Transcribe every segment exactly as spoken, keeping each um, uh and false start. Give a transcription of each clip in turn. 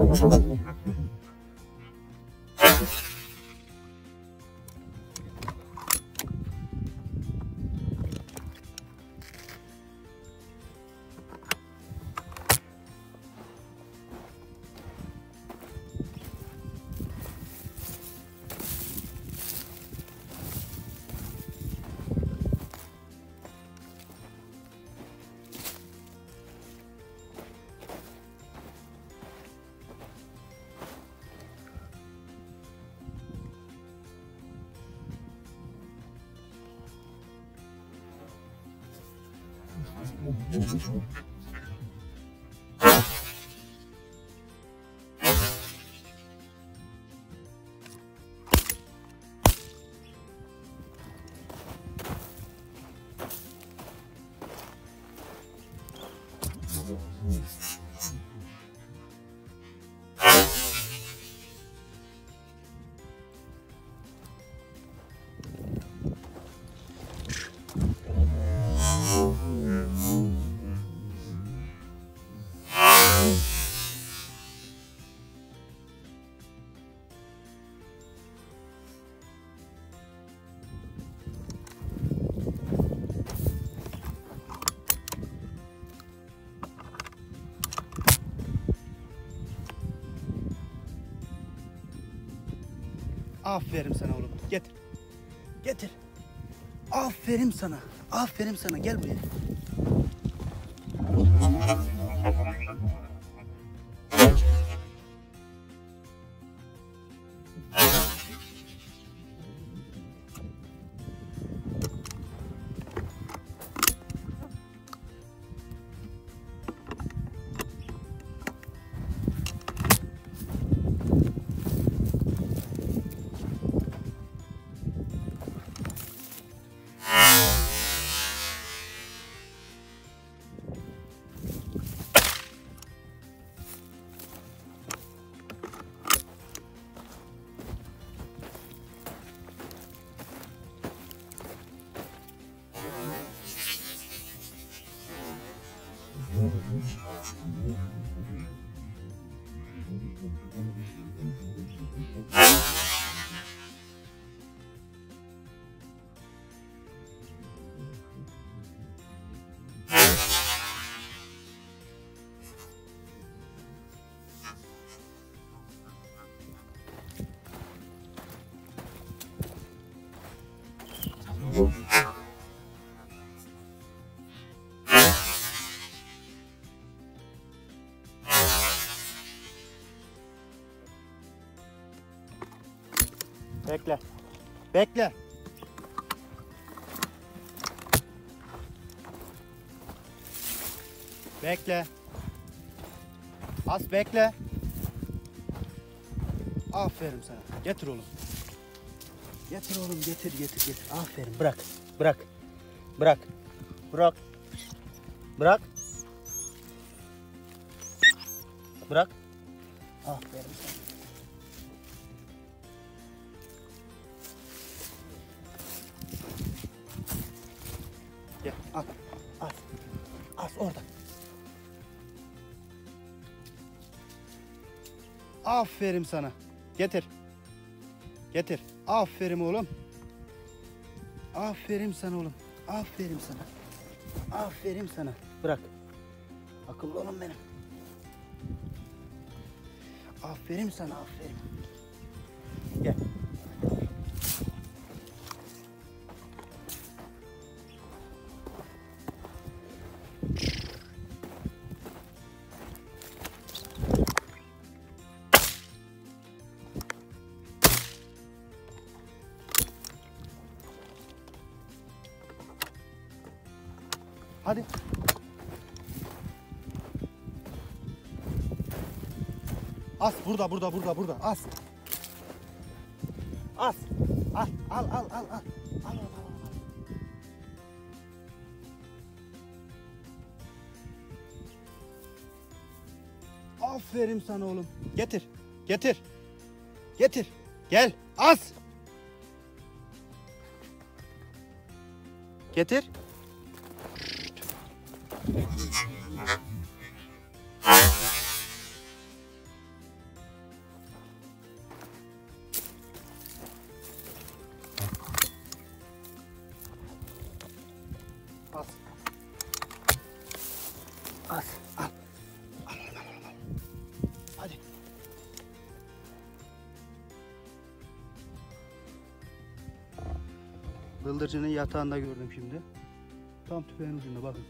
Aferin sana oğlum. Getir. Getir. Aferin sana. Aferin sana. Gel buraya. Bekle. Bekle. Bekle. Az bekle. Aferin sana. Getir oğlum. Getir oğlum, getir getir getir. Aferin. Bırak. Bırak. Bırak. Bırak. Bırak. Bırak. Aferin sana. Gel. Al. Al. Az orada. Aferin sana. Getir. Getir. Aferin oğlum. Aferin sana oğlum. Aferin sana. Aferin sana. Bırak. Akıllı oğlum benim. Aferin sana, aferin. Gel. Hadi. As burada burada burada burada as. As. Al al al al al. Al al al. Aferin sana oğlum. Getir. Getir. Getir. Gel. As. Getir. Bıldırcının yatağında gördüm şimdi. Tam tüfeğin ucunda bakın.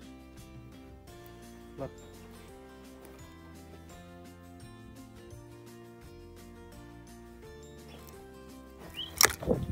Bak.